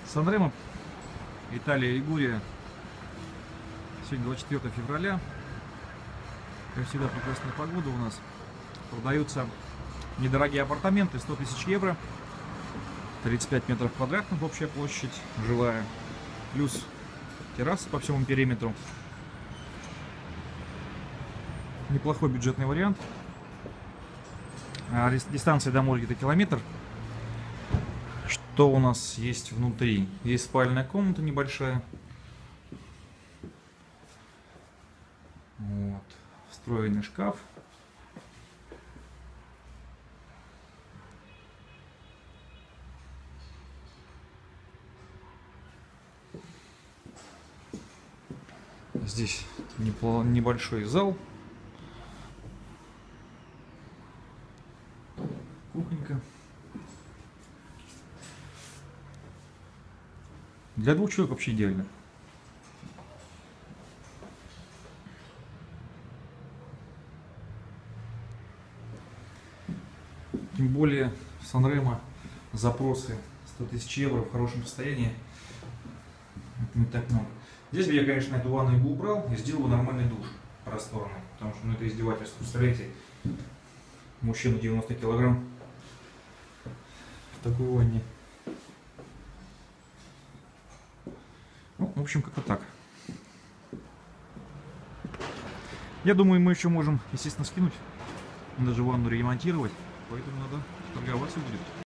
Сан-Ремо, Италия, Лигурия. Сегодня 24 февраля. Как всегда, прекрасная погода у нас. Продаются недорогие апартаменты, 100 тысяч евро. 35 метров квадратных общая площадь, жилая. Плюс терраса по всему периметру. Неплохой бюджетный вариант. Дистанция до моря где-то километр. Что у нас есть внутри? Есть спальная комната небольшая. Вот. Встроенный шкаф. Здесь небольшой зал. Кухонька. Для двух человек вообще идеально. Тем более в Сан-Ремо запросы 100 тысяч евро в хорошем состоянии. Это не так много. Здесь бы я, конечно, эту ванную бы убрал и сделал бы нормальный душ просторный. Потому что это издевательство. Представляете, мужчина 90 килограмм в такой ванне. Ну, в общем, как-то так. Я думаю, мы еще можем, естественно, скинуть. Даже ванну ремонтировать. Поэтому надо торговаться будет.